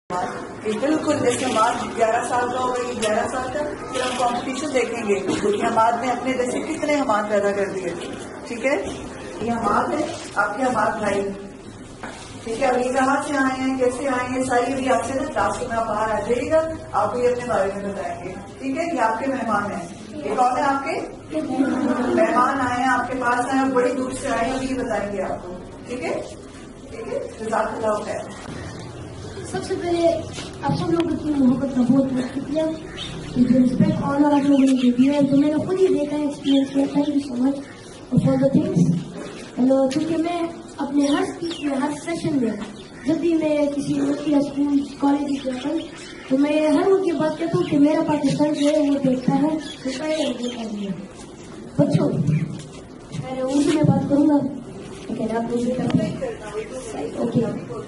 بالکل جیسے حماد 11 سال کا ہوگا، یہ 11 سال کا، پھر ہم کمپٹیشن دیکھیں گے کہ حماد نے اپنے جیسے کتنے حماد پیدا کر دیے. ٹھیک ہے، یہ حماد ہے، آپ کے حماد بھائی. ٹھیک ہے، اب یہ کہاں سے آئے ہیں، کیسے آئے ہیں، ساری ابھی آپ سے نا کلاس میں آپ باہر آ جائیے گا، آپ کو یہ اپنے بارے میں بتائیں گے. ٹھیک ہے، یہ آپ کے مہمان ہیں. یہ کون ہے؟ آپ کے مہمان آئے ہیں، آپ کے پاس آئے ہیں، بڑی دور سے آئے ہیں، یہ بتائیں گے آپ کو. ٹھیک ہے، ٹھیک ہے، جزاک اللہ خیر. سب سے پہلے آپ سب لوگوں کی محبت کا بہت بہت شکریہ، جو رسپیکٹ آنر آپ لوگوں نے دیا ہے، تو میں نے خود ہی دیکھا ہے، ایکسپیرینس کیا. Thank you so much for the things. کیونکہ میں اپنے ہر اسپیچ میں، ہر سیشن میں، جب بھی میں کسی یونیورسٹی یا اسکول کالج جاتا ہوں تو میں ہر ان کی بات کرتا ہوں کہ میرا پاکستان جو ہے وہ دیکھتا ہے، دیکھا بھی ہے. بچوں، میں اردو میں بات کروں گا لیکن آپ اوکے.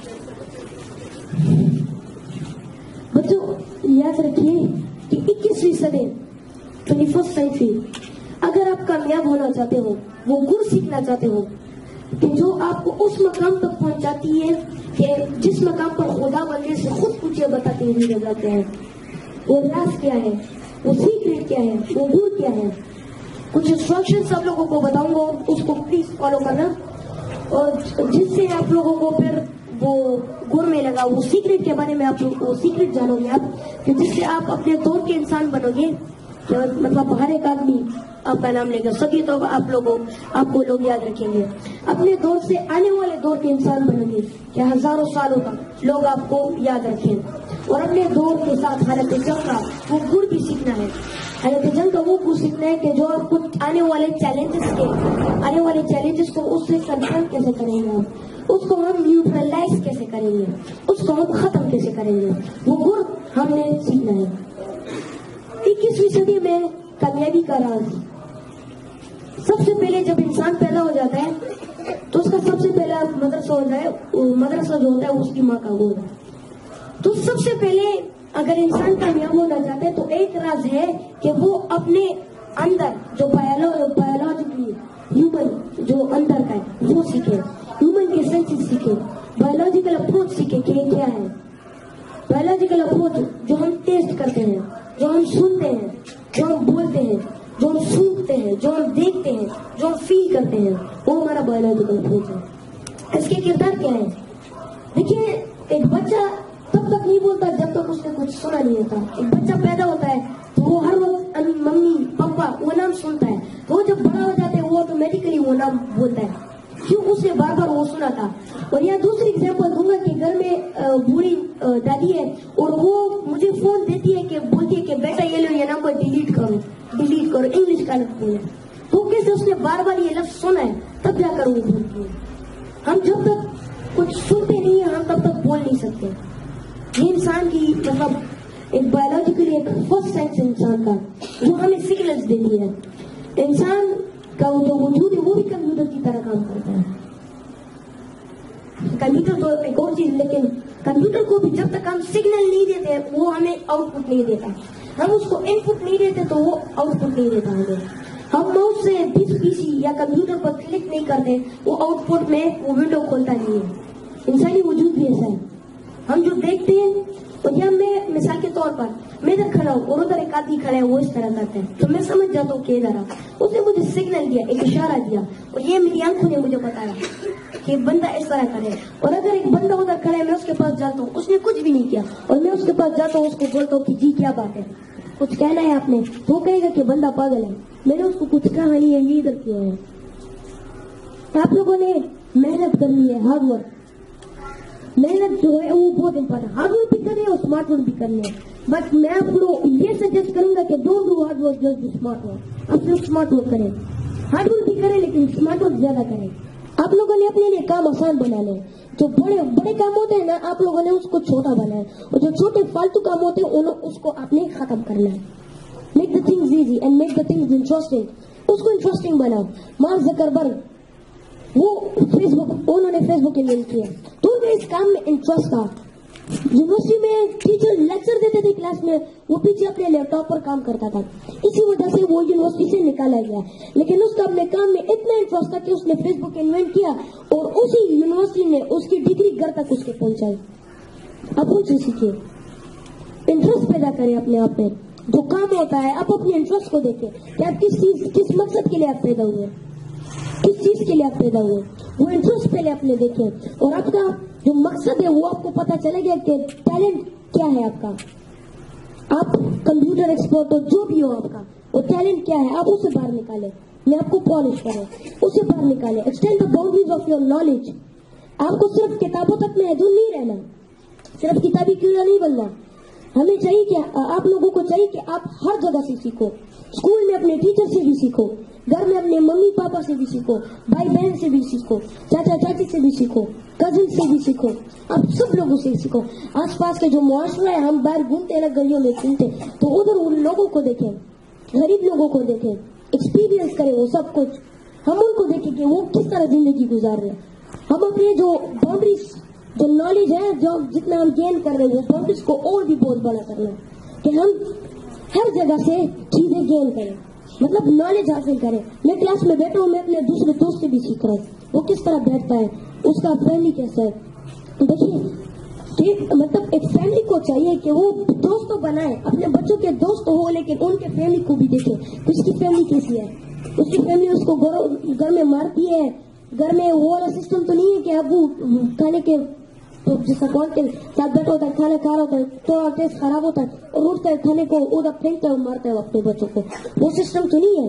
بچوں یاد رکھیے کہ 21ویں صدی 21st سینچری اگر آپ کامیاب ہونا چاہتے ہو، وہ گر سیکھنا چاہتے ہو کہ جو آپ کو اس مقام تک پہنچاتی ہے کہ جس مقام پر خدا بننے سے خود کچھ بتاتے ہوئے نظر آتے ہیں، وہ راز کیا ہے، وہ سیکریٹ کیا ہے، وہ گر کیا ہے. کچھ انسٹرکشن سب لوگوں کو بتاؤں گا، اس کو پلیز فالو کرنا، اور جس سے آپ لوگوں کو پھر وہ گر میں لگا وہ سیکریٹ کے بارے میں آپ لوگ وہ سیکریٹ جانو گے آپ، کہ جس سے آپ اپنے دور کے انسان بنو گے. مطلب ہر ایک آدمی آپ کا نام لے گا، سبھی تو آپ کو لوگ یاد رکھیں گے. اپنے دور سے آنے والے دور کے انسان بنو گے کہ ہزاروں سالوں تک لوگ آپ کو یاد رکھیں. اور اپنے دور کے ساتھ حالت جنگ کا وہ گر بھی سیکھنا ہے. حالت جنگ کا وہ گر سیکھنا ہے کہ جو آپ کو آنے والے چیلنجز کو اس سے کنفرنٹ کیسے کریں گے، اس کو ہم نیوٹرلائز کیسے کریں گے، اس کو ہم ختم کیسے کریں گے، وہ گر ہم نے سیکھنا ہے. 21ویں صدی میں کامیابی کا راز، سب سے پہلے جب انسان پیدا ہو جاتا ہے تو اس کا سب سے پہلا مدرسہ ہوتا ہے، مدرسہ جو ہوتا ہے اس کی ماں کا گود ہے. تو سب سے پہلے اگر انسان کامیاب ہونا چاہتا ہے تو ایک راز ہے کہ وہ اپنے اندر جو بایولوجیکلی ہیومن جو اندر کا ہے وہ سیکھے، ہیومن کے سینسز سیکھے، بایولوجیکل اپروچ سیکھے کہ یہ کیا ہے. بایولوجیکل اپروچ جو ہم ٹیسٹ کرتے ہیں، جو ہم سنتے ہیں، جو ہم بولتے ہیں، جو ہم سونگتے ہیں، جو ہم دیکھتے ہیں، جو ہم فیل کرتے ہیں، وہ ہمارا بایولوجیکل اپروچ ہے. اس کے کردار کیا ہے؟ دیکھیے، ایک بچہ تب تک نہیں بولتا جب تک اس نے کچھ سنا نہیں ہوتا. ایک بچہ پیدا ہوتا ہے تو وہ ہر وقت ممی پپا وہ نام سنتا ہے، تو وہ جب بڑا ہو جاتا ہے وہ آٹومیٹکلی وہ نام بولتا ہے، کیوں؟ اس نے بار بار وہ سنا تھا. اور یہاں دوسری ایگزامپل دوں گا کہ گھر میں بوڑھی دادی ہے اور وہ مجھے فون دیتی ہے کہ بولتی ہے کہ بیٹا یہ لو، یہ نام کو ڈیلیٹ کرو انگلش کا لفظ بولے. تو کیسے اس نے بار بار یہ لفظ سنا ہے تب جا کر وہ بولتی ہے. ہم جب تک کچھ سنتے نہیں ہیں ہم تب تک بول نہیں سکتے. یہ انسان کی مطلب ایک بایولوجیکلی ایک فرسٹ سینس انسان کا وہ ہمیں سگنلز دیتی ہے. انسان کا جو وجود ہے وہ بھی کمپیوٹر کی طرح کام کرتا ہے. کمپیوٹر تو ایک اور چیز، لیکن کمپیوٹر کو بھی جب تک ہم سگنل نہیں دیتے وہ ہمیں آؤٹ پٹ نہیں دیتا. ہم اس کو ان پٹ نہیں دیتے تو وہ آؤٹ پٹ نہیں دیتا ہمیں. ہم ماؤس سے پی سی یا کمپیوٹر پر کلک نہیں کرتے، وہ آؤٹ پٹ میں وہ ونڈو کھولتا نہیں ہے. انسانی وجود بھی ایسا ہے. ہم جو دیکھتے ہیں، اور یا میں مثال کے طور پر میں ادھر کھڑا ہوں اور ادھر ایک آدمی کھڑا ہے وہ اس طرح کرتا ہے تو میں سمجھ جاتا ہوں کہ ادھر اس نے مجھے سگنل دیا، ایک اشارہ دیا، اور یہ میری آنکھوں نے مجھے بتایا کہ بندہ اس طرح کرے. اور اگر ایک بندہ ادھر کھڑا ہے میں اس کے پاس جاتا ہوں، اس نے کچھ بھی نہیں کیا اور میں اس کے پاس جاتا ہوں، اس کو بولتا ہوں کہ جی کیا بات ہے، کچھ کہنا ہے آپ نے، تو وہ کہے گا کہ بندہ پاگل ہے. میں نے اس کو کچھ کہا نہیں ہے، یہ ادھر کیا ہے. آپ لوگوں نے محنت کرنی ہے، ہارڈ ورک. محنت جو ہے وہ بہت امپورٹنٹ، ہارڈ ورک بھی کریں اور اسمارٹ ورک بھی کرنی ہے. بٹ میں آپ کو یہ سجیسٹ کروں گا کہ don't do hard work, just do smart work. آپ صرف اسمارٹ ورک کریں، ہارڈ ورک بھی کریں لیکن اسمارٹ ورک زیادہ کریں. آپ لوگوں نے اپنے لیے کام آسان بنانے ہیں. جو بڑے کام ہوتے ہیں نا آپ لوگوں نے اس کو چھوٹا بنایا، اور جو چھوٹے فالتو کام ہوتے ہیں اس کو آپ نے ختم کرنا ہے. Make the things easy and make the things interesting. اس کو انٹرسٹنگ بناؤ. مارک زکربرگ وہ انہوں نے فیس بک انوینٹ کیا تو انہیں اس کام میں انٹرسٹ تھا. یونیورسٹی میں ٹیچر لیکچر دیتے تھے کلاس میں، وہ پیچھے اپنے لیپ ٹاپ پر کام کرتا تھا، اسی وجہ سے وہ یونیورسٹی سے نکالا گیا. لیکن اس کا اپنے کام میں اتنا انٹرسٹ تھا کہ اس نے فیس بک انوینٹ کیا اور اسی یونیورسٹی نے اس کی ڈگری گھر تک اس کے پہنچائی. आप उनसे सीखिए, इंटरेस्ट पैदा करें अपने आप में। जो काम होता है आप अपने इंटरेस्ट को देखें कि आप किस मकसद के लिए आप पैदा हुए, किस चीज के लिए आप पैदा हुए, वो इंटरेस्ट पहले अपने देखें। और आपका जो मकसद है वो आपको पता चलेगा कि टैलेंट क्या है आपका। आप कंप्यूटर एक्सपर्ट हो, जो भी हो आपका वो टैलेंट क्या है, आप उसे बाहर निकालें, मैं आपको पॉलिश करें, उसे बाहर निकालें। Extend the boundaries of your knowledge. आपको सिर्फ किताबों तक में महदूद नहीं रहना, सिर्फ किताबी कीड़ा नहीं बनना। हमें चाहिए कि आप लोगों को चाहिए कि आप हर जगह से सीखो। स्कूल में अपने टीचर से भी सीखो, घर में अपने मम्मी पापा से भी सीखो, भाई बहन से भी सीखो, चाचा चाची से भी सीखो, कजिन से भी सीखो, आप सब लोगों से सीखो। आसपास के जो मुआशरा है, हम बाहर घूमते हैं ना, गलियों में घूमते, तो उधर उन लोगों को देखें, गरीब लोगों को देखें, एक्सपीरियंस करें वो सब कुछ। हम उनको देखें कि वो किस तरह जिंदगी गुजार रहे हैं। हम अपने जो बाउंड्रीज, जो नॉलेज है, जो जितना हम गेन कर रहे हैं, वो बाउंड्रीज को और भी बहुत बड़ा करना, कि हम हर जगह से चीजें गेन करें, मतलब नॉलेज हासिल करें। मैं क्लास में बैठा हूँ, मैं अपने दूसरे दोस्त से भी सीख रहा हूँ, वो किस तरह बैठता है, उसका फैमिली कैसा है। देखिए, मतलब एक फैमिली को चाहिए कि वो दोस्त तो बनाए, अपने बच्चों के दोस्त हो, लेकिन उनके फैमिली को भी देखे, उसकी फैमिली कैसी है। उसकी फैमिली उसको घर में मारती है, घर में वो वाला सिस्टम तो नहीं है कि अबू खाने के तो जिसका कौन के साथ बैठा होता है, खाना खा रहा होता है, थोड़ा टेस्ट खराब होता है और उठता है खाने को उधर फेंकता है, मारता है अपने बच्चों को, वो सिस्टम तो नहीं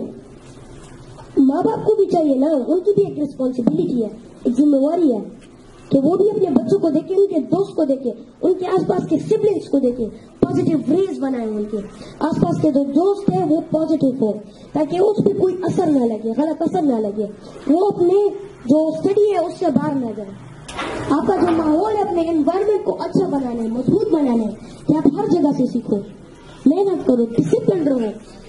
है। माँ बाप को भी चाहिए ना, उनकी भी एक रिस्पॉन्सिबिलिटी है, एक जिम्मेवारी है कि वो भी अपने बच्चों को देखे, उनके दोस्त को देखे, उनके आसपास के सिबलिंग्स को देखे, पॉजिटिव रेज बनाए, उनके आसपास के जो दोस्त है वो पॉजिटिव हो, ताकि उस पर कोई असर ना लगे, गलत असर ना लगे, वो अपने जो स्टडी है उससे बाहर ना जाए। आपका जो माहौल है, अपने एनवायरमेंट को अच्छा बनाना है, मजबूत बनाना है, कि आप हर जगह से सीखो, मेहनत करो, डिसिप्लिन रहो,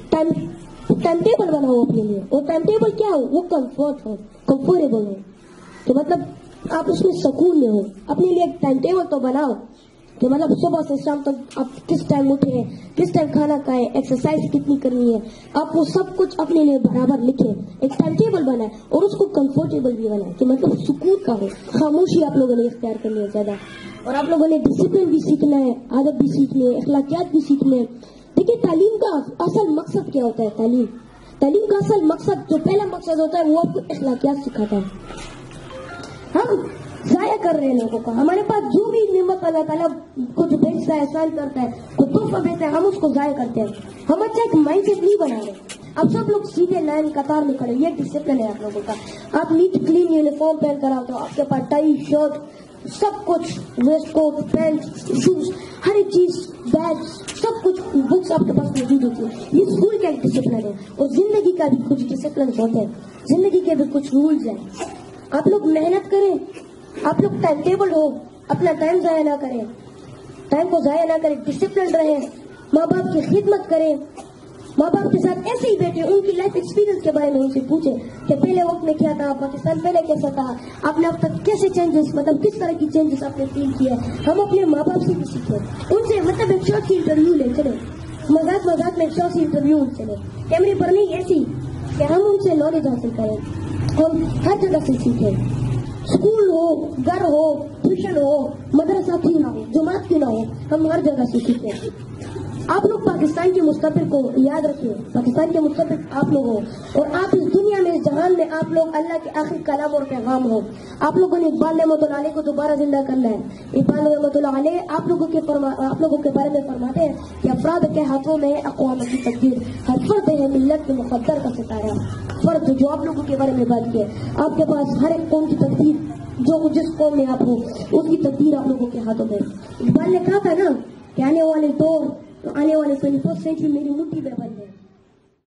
टाइम टेबल बनाओ अपने लिए। और टाइम टेबल क्या हो, वो कंफर्ट हो, कंफर्टेबल हो, तो मतलब आप उसमें सुकून में हो। अपने लिए एक टाइम टेबल तो बनाओ कि मतलब सुबह से शाम तक आप किस टाइम उठे, किस टाइम खाना खाएं, एक्सरसाइज कितनी करनी है, आप वो सब कुछ अपने लिए बराबर लिखे, एक टाइम टेबल बनाए और उसको कंफर्टेबल भी बनाए कि मतलब सुकून का हो। खामोशी आप लोगों ने इख्तियार करनी है ज्यादा, और आप लोगों ने डिसिप्लिन भी सीखना है, आदत भी सीखनी है, अखलाकियात भी सीखने हैं। देखिए, तालीम का असल मकसद क्या होता है? तालीम का असल मकसद, जो पहला मकसद होता है, वो आपको अखलाकियात सिखाता है। हम जाया कर रहे हैं लोगों का, हमारे पास जो भी नियमत अल्लाह ताला कुछ भेजता है, एहसान करता है, कुछ तोहफा देता है, हम उसको जाया करते हैं। हम अच्छा एक माइंडसेट नहीं बना रहे। अब सब लोग सीधे लाइन कतार में खड़े, ये डिसिप्लिन है आप लोगों का। आप नीट क्लीन यूनिफॉर्म पहन कर आओ, तो आपके पास टाई, शर्ट, सब कुछ, वेस्ट कोट, पैंट, शूज, हर एक चीज, बैग, सब कुछ, बुक्स आपके पास मौजूद होती है। ये स्कूल का एक डिसिप्लिन है। और जिंदगी का भी कुछ डिसिप्लिन होते हैं, जिंदगी के भी कुछ रूल्स हैं। आप लोग मेहनत करें, आप लोग टाइम टेबल हो, अपना टाइम जाया ना करें, टाइम को जाया ना करें, डिसिप्लिन रहे, माँ बाप की खिदमत करें, माँ बाप के साथ ऐसे ही बैठे, उनकी लाइफ एक्सपीरियंस के बारे में उनसे पूछे कि पहले वक्त में क्या था, पाकिस्तान पहले कैसा था, आपने अब तक कैसे चेंजेस, मतलब किस तरह की चेंजेस आपने फील किया। हम अपने माँ बाप से भी सीखे, उनसे मतलब एक शॉर्ट सी इंटरव्यू ले चले, मजाक में एक शॉर्ट सी इंटरव्यू उनसे ले, कैमरे पर नहीं, ऐसी कि हम उनसे नॉलेज हासिल करें, हम हर जगह से सीखें। स्कूल हो, घर हो, ट्यूशन हो, मदरसा क्यों ना हो, जमात क्यों ना हो, हम हर जगह से सीखें। आप लोग पाकिस्तान के मुस्तकबिल को याद रखिए, पाकिस्तान के मुस्तकबिल आप लोग हो, और आप इस दुनिया में, इस जहान में, आप लोग अल्लाह के आखिरी कलाम और पैगाम हो। आप लोगों ने इकबाल रहमतुल्लाह अलैह को दोबारा जिंदा करना है। इकबाल रहमतुल्लाह अलैह आप लोगों के बारे में फरमाते हैं कि अफराद के हाथों में अक़वाम की तकदीर, हर फर्द है मिल्लत के मुक़द्दर का सितारा। फर्द जो आप लोगों के बारे में बात किया, आपके पास हर एक कौम की तकदीर, जो जिस कौम में आप हो, उसकी तकदीर आप लोगों के हाथों में। इकबाल ने कहा था ना कि आने वाले 21st सेंचुरी मेरी मुट्ठी में बंद है।